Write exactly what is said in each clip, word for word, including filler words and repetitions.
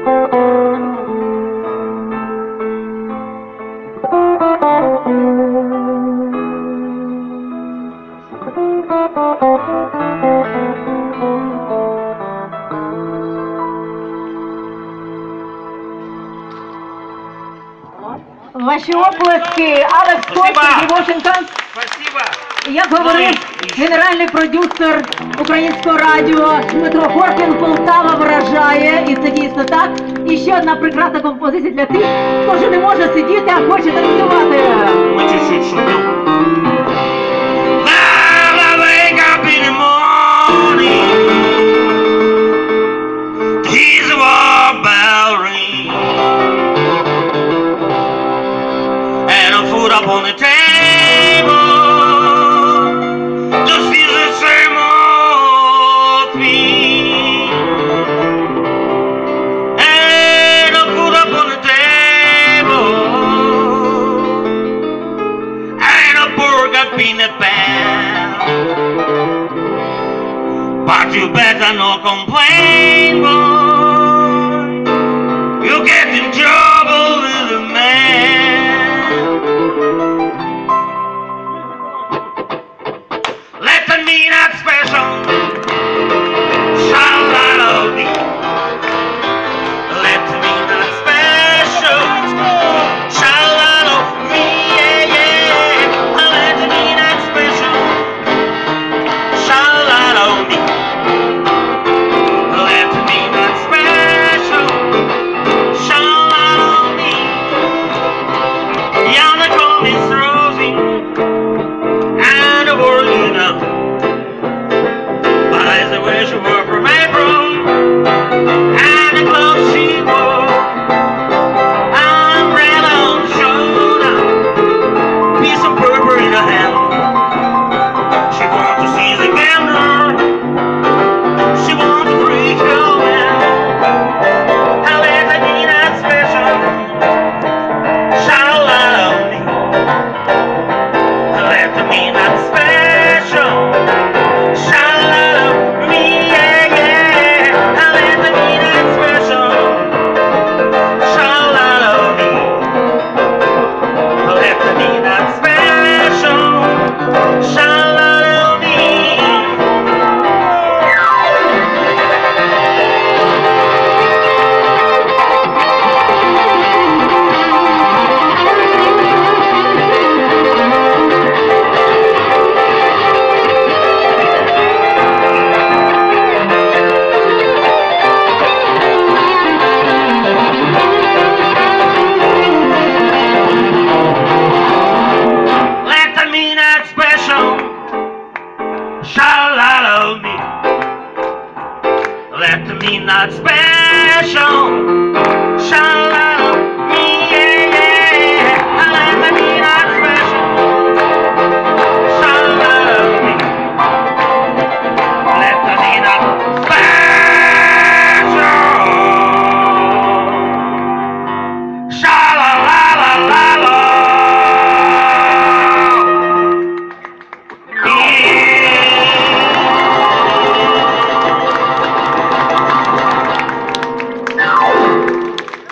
Ваші оплески, Алекс Костер, Вашингтон. Спасибо. Як говорив генеральний продюсер Українського радіо Дмитро Хоркін, Полтава вражає, і це дійсно так. І ще одна прекрасна композиція для тих, хто вже не може сидіти, а хоче танцювати. Ми чуть-чуть шумимо. Well, I wake up in the morning to hear the war bell ring and a food up on the table. Peanut bell, but you better not complain, boy. You get in trouble with the man. Let the mean not special, shall not all be. Let the mean not special, shall not all be. Let me not special, shall I me, yeah, yeah. Let me not special, shall I me. Let me not special, shall I la la la la.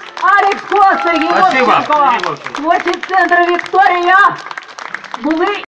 Сергій Вовченко, творчий центр Вікторія були